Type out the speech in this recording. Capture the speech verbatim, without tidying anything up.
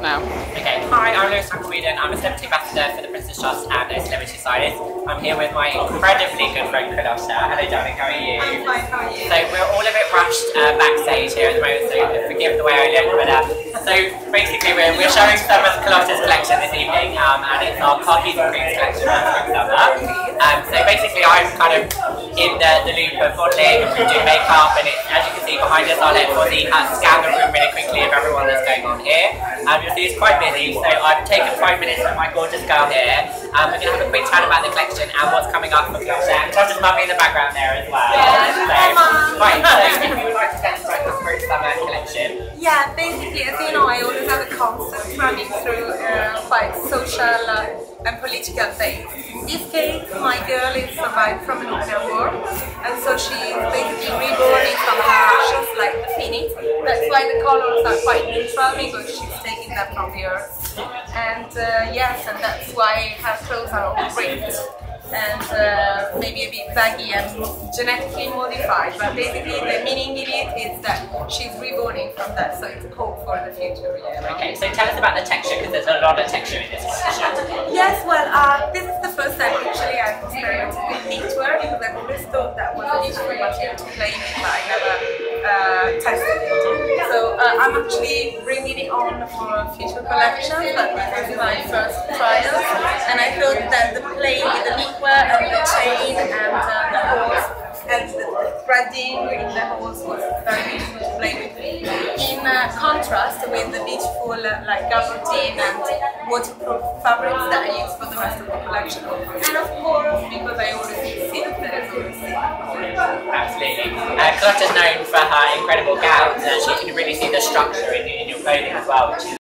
now. Okay, hi, I'm Lewis from Sweden. I'm a celebrity ambassador for the Princess Trust and a celebrity stylist. I'm here with my incredibly good friend Carlotta. Hello darling, how are you? I'm fine, how are you? So we're all a bit rushed uh, backstage here at the moment, so forgive the way I look, but uh, so basically we're, we're showing some of Carlotta's collection this evening, um, and it's our Khakis and Creams collection from Spring Summer. Um, so basically I'm kind of in the, the loop of modelling and doing makeup, and it, as you can see behind us, I'll let Fozzie uh, scan the room really quickly of everyone that's going on here. Um, you'll see it's quite busy, so I've taken five minutes with my gorgeous girl here. Um, we're going to have a quick chat about the collection and what's coming up for Carlotta. And Carlotta's mummy in the background there as well. Yes, so, hi mum. right, so if you would like to get started with the Spring Summer collection. Yeah, basically, as you know, I always have a concept running through uh, quite social uh, and political things. In this case, my girl is survived from a nuclear war, and so she's basically reborn in some of her ashes, like the phoenix. That's why the colors are quite neutral, because she's taking them from the earth. And uh, yes, and that's why her clothes are all print and uh, maybe a bit baggy and genetically modified, but basically the meaning in it is that she's reborning from that, so it's hope for the future. Yeah. Okay, so tell us about the texture, because there's a lot of texture in this collection. Yes, well, uh, this is the first time actually I'm experimenting with knitwear, because I've always thought that was a difficult material to play with, but I never uh, tested it. So uh, I'm actually bringing it on for future collections, but this is my first trial, and I thought that the play with the knitwear and the chain and uh, the holes and the threading in the holes was very beautiful to play with. In uh, contrast with the beautiful uh, like gabardine and waterproof fabrics that I use for the rest of the collection. And of course, because I always use silk, there is always silk. Absolutely. Uh, Carlotta's known for her incredible gowns, and she can really see the structure in, in your clothing as well, which is